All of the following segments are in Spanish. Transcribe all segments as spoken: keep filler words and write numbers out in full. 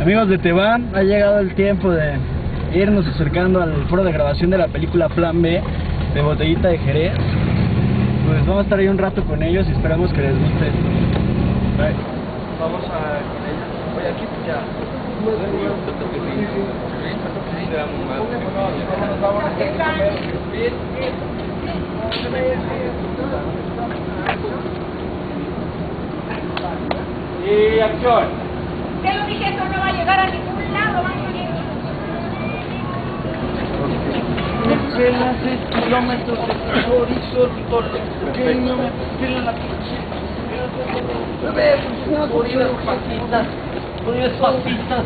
Amigos de Teban, ha llegado el tiempo de irnos acercando al foro de grabación de la película Plan B de Botellita de Jerez. Pues vamos a estar ahí un rato con ellos y esperamos que les guste. Vamos a con ellos. Oye, aquí ya. Y acción. Te lo dije, esto no va a llegar a ningún lado, vamos a ir. Pelas de kilómetros de horizonte, que no me pela la pinche. A ver, unas bolitas pasitas, bolitas pasitas,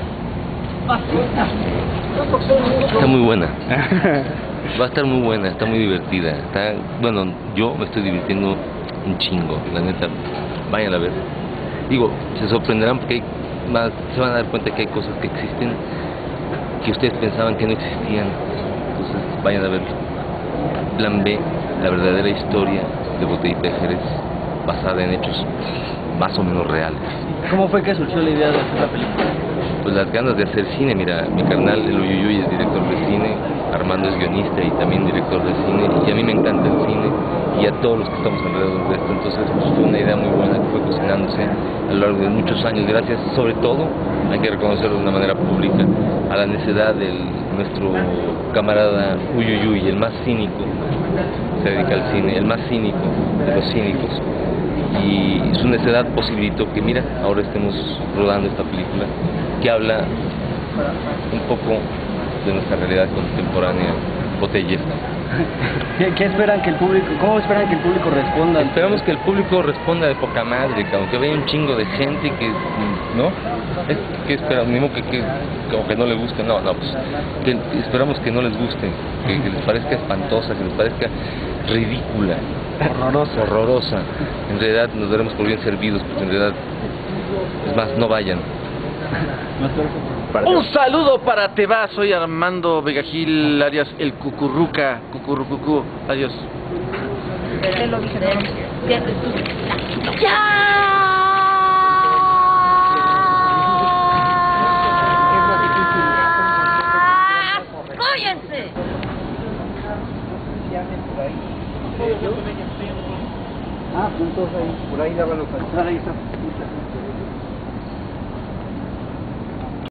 pasitas. Está muy buena. Va a estar muy buena, está muy divertida. Está, bueno, yo me estoy divirtiendo un chingo, la neta. Vayan a ver. Digo, se sorprenderán porque hay más, se van a dar cuenta que hay cosas que existen que ustedes pensaban que no existían. Entonces vayan a ver Plan B, la verdadera historia de Botellita de Jerez, basada en hechos más o menos reales. ¿Cómo fue que surgió la idea de hacer la película? Pues las ganas de hacer cine. Mira, mi carnal el Uyuyuy es director de cine, Armando es guionista y también director de cine, y a mí me encanta el cine y a todos los que estamos alrededor de esto. Entonces pues, fue una idea muy buena que fue cocinándose a lo largo de muchos años, gracias sobre todo, hay que reconocerlo de una manera pública, a la necedad de nuestro camarada Uyuyuy, el más cínico, se dedica al cine, el más cínico de los cínicos, y su necedad posibilitó que, mira, ahora estemos rodando esta película que habla un poco de nuestra realidad contemporánea botellesca. ¿Qué, ¿Qué esperan que el público, cómo esperan que el público responda? Esperamos que el público responda de poca madre, que aunque vaya un chingo de gente que, ¿no? Es, que esperamos, mismo que, que, como que no le guste, no, no, pues, que esperamos que no les guste, que, que les parezca espantosa, que les parezca ridícula, Horrorosa. horrorosa. En realidad nos daremos por bien servidos, porque en realidad, es más, no vayan. Un saludo para Teba, soy Armando Vegagil, alias el Cucurruca, Cucurrucucú, adiós. Te lo dije, ¡ya! ¡Cállense! Ah, puntos ahí, por ahí daba los ahí está.